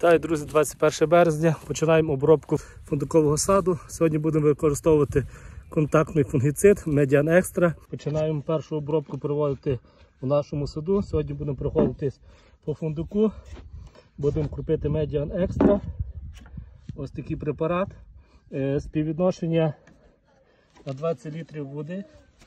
Вітаю, друзі, 21 березня. Починаємо обробку фундукового саду. Сьогодні будемо використовувати контактний фунгіцид Median Extra. Починаємо першу обробку проводити у нашому саду. Сьогодні будемо проходитись по фундуку. Будемо крупити Median Extra. Ось такий препарат. Співвідношення на 20 літрів води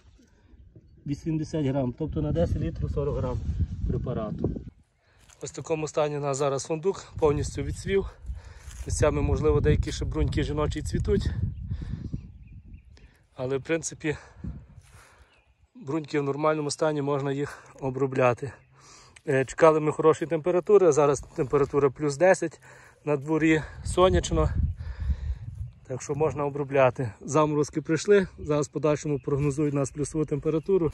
80 грам, тобто на 10 літрів 40 грам препарату. Ось в такому стані у нас зараз фундук, повністю відцвів. Місцями, можливо, деякі ще бруньки жіночі цвітуть. Але в принципі бруньки в нормальному стані, можна їх обробляти. Чекали ми хорошої температури, зараз температура плюс 10, на дворі сонячно. Так що можна обробляти. Заморозки прийшли, зараз в подальшому прогнозують нас плюсову температуру.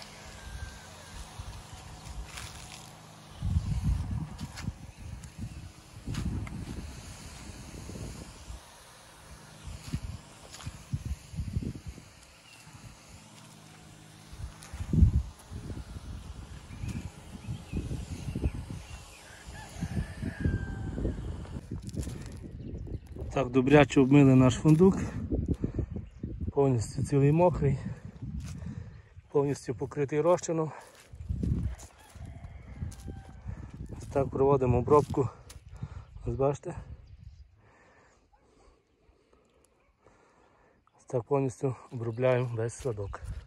Так, добряче обмили наш фундук, повністю цілий мокрий, повністю покритий розчином. Ось так проводимо обробку, ось бачите. Ось так повністю обробляємо весь садок.